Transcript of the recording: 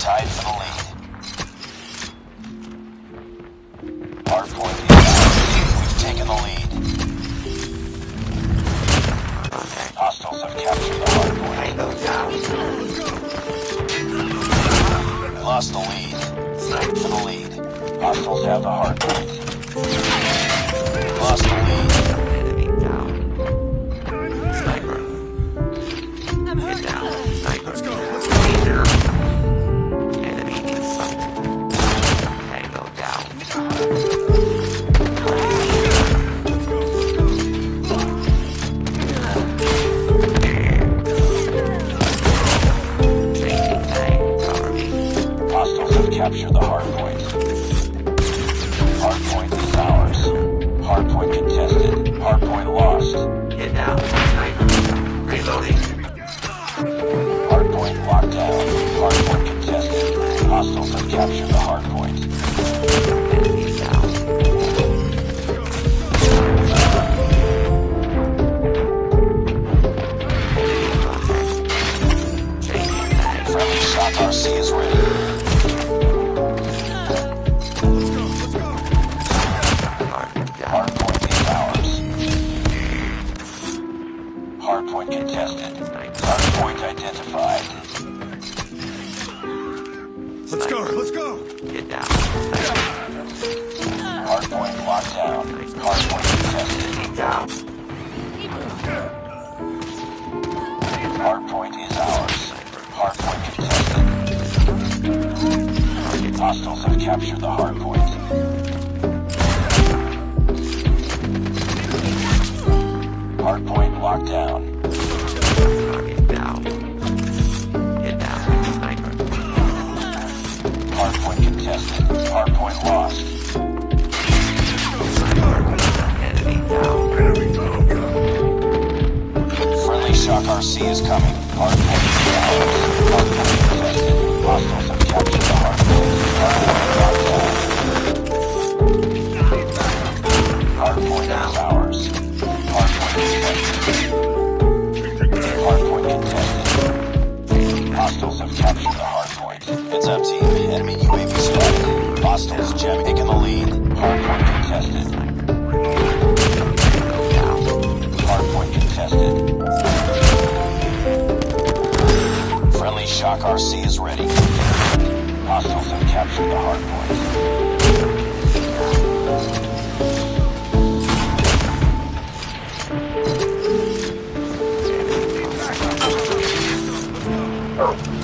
tied for the lead. Hardpoint is ours. We've taken the lead. Hostiles have captured the hardpoint. Lost the lead. For the lead. Hostiles have the hardpoint. Lost the lead. Enemy down. Sniper. Get down. Sniper. Let's go. Enemy in sight. Tango down. Changing tank. Cover me. Hostiles have captured the hardpoint. Hardpoint is ours. Hardpoint contested. Hardpoint lost. Get down. Sniper. Reloading. Hardpoint locked down. Hardpoint contested. Hostiles have captured the hardpoint. Enemy down. Enemy contact. Changing tank. Friendly Shock RC is ready. Target down. Hardpoint is ours. Hardpoint contested. Hardpoint identified. Let's go, let's go! Get down. Hardpoint locked down. Hardpoint contested. Enemy down. Hardpoint is ours. Hardpoint contested. Hostiles have captured the hardpoint. Hardpoint locked down. Target down. Get down. Sniper. Hardpoint contested. Hardpoint lost. Enemy down. Friendly Shock RC is coming. Hardpoint is ours. Hardpoint contested. Hostiles have captured the hardpoint. Hardpoint locked down. Hardpoint is ours. Hardpoint contested. Hardpoint contested. Hostiles have captured the hardpoint. Heads up, team. Enemy UAV spotted. Hostiles jamming, taking the lead. Hardpoint contested. Hardpoint contested. Friendly Shock RC is ready. Hostiles have captured the hardpoint. Oh.